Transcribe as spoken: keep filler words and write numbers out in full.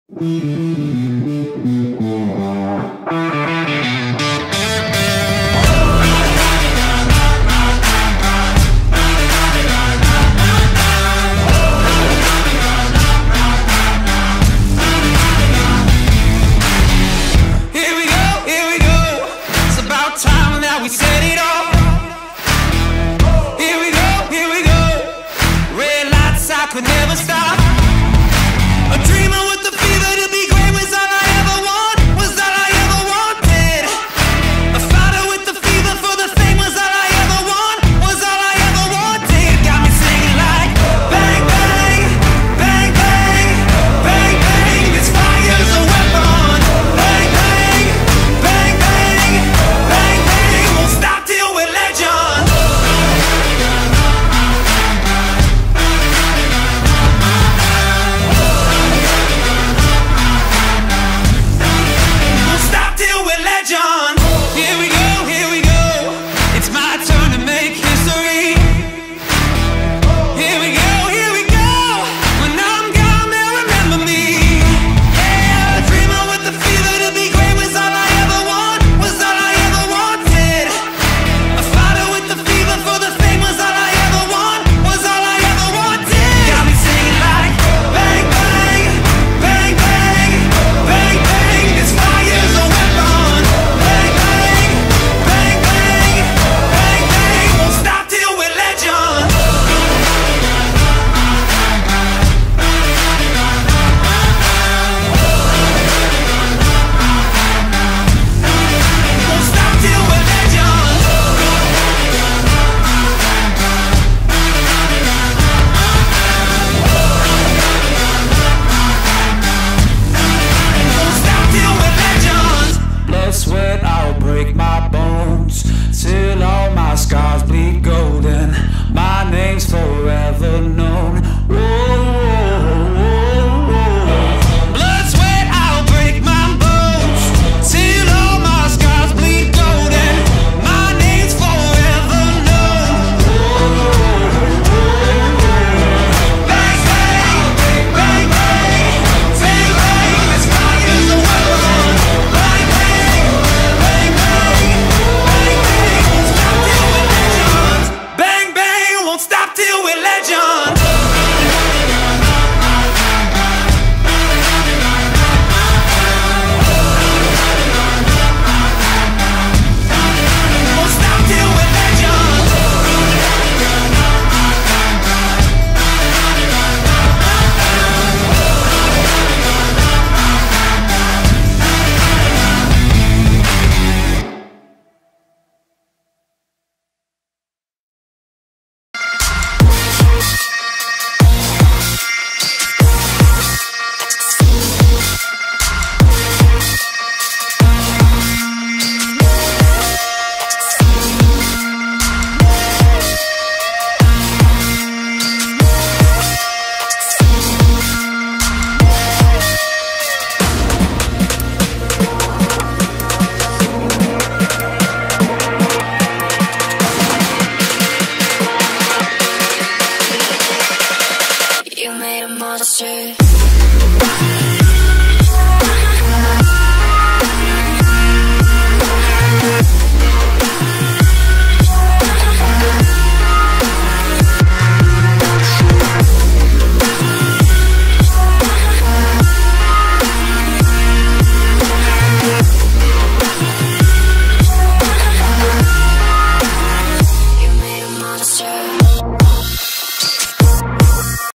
We said it all. Here we go, here we go. Red lights, I could never stop. A dreamer with the fever to be great was all I ever want, was all I ever wanted. A fighter with the fever for the fame was all I ever want, was all I ever wanted. Got me singing like bang, bang, bang, bang, bang, bang. This fire's a weapon. Bang, bang, bang, bang, bang, bang. Won't stop till we're legends. Won't stop till we're legends. Here we go, here we go. It's my turn to make history. Here we go, here we go. When I'm gone, they'll remember me. Yeah, a dreamer with the fever to be great was all I ever want, was all I ever wanted. A fighter with the fever for the fame was all I ever want, was all I ever wanted. Got me singing like bang, bang, bang, bang, bang, bang. This fire's a weapon. Bang, bang, bang, bang, bang, bang. Won't stop till we're legends. Won't stop till we're legends. Won't stop till we're legends. Blood, sweat, I'll break my bones till all my scars bleed golden. My name's forever known. Whoa, whoa, whoa, whoa. Blood, sweat, I'll break my bones till all my scars bleed golden. My name's forever known. Bang, bang, bang, bang, bang, bang. This fire's a weapon. Bang, bang, bang, bang, bang, bang. Won't stop till we're legends. Bang, bang, won't stop till we're legends. Won't stop till we're legends. You made a monster.